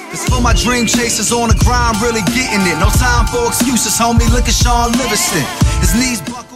It's for my dream chasers on the grind, really getting it. No time for excuses, homie, look at Sean Livingston. His knees buckle.